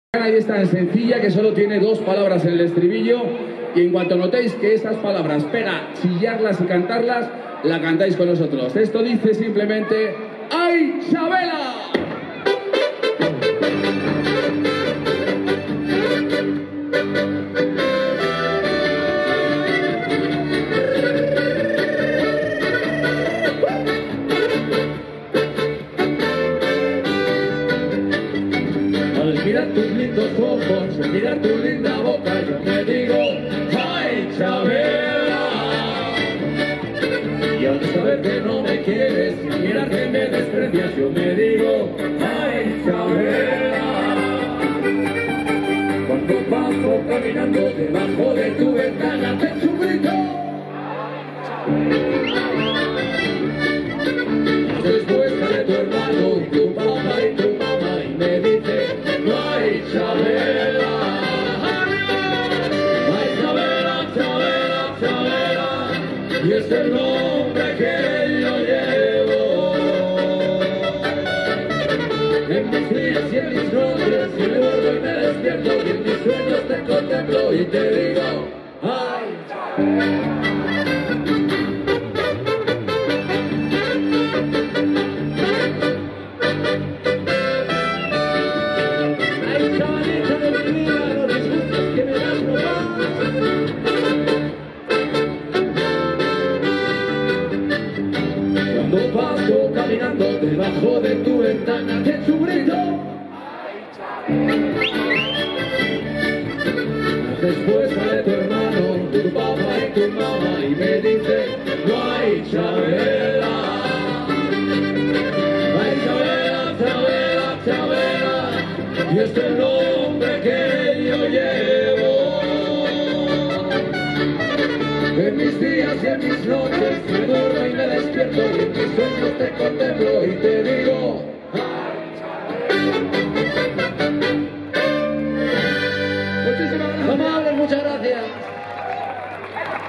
Y es tan sencilla que solo tiene dos palabras en el estribillo, y en cuanto notéis que esas palabras pega chillarlas y cantarlas, la cantáis con nosotros. Esto dice simplemente ¡ay, Chabela! Al mirar tus lindos ojos, al mirar tu linda boca, yo me digo, ¡ay, Chabela! Y al saber que no me quieres, y mirar que me desprecias, yo me digo, ¡ay, Chabela! Cuando paso caminando debajo de tu ventana, te echo un grito. Después sale tu hermano, tu papá y tu mamá, y me dice, ¡ay, Chabela! ¡Ay, Chabela, Chabela, Chabela! Y es el nombre que yo llevo. En mis días y en mis noches, y me duermo y me despierto, y en mis sueños te contemplo y te digo, ¡ay, Chabela! Cuando paso caminando debajo de tu ventana, te echo un grito. Después sale tu hermano, tu papá y tu mamá, y me dice, ¡ay, Chabela! ¡Ay, Chabela, Chabela, Chabela! Y es el nombre que yo llevo. En mis días y en mis noches me duermo y me despierto, y en mis sueños te contemplo y te digo, ¡ay, Chabela! Muchísimas gracias. Amables, muchas gracias.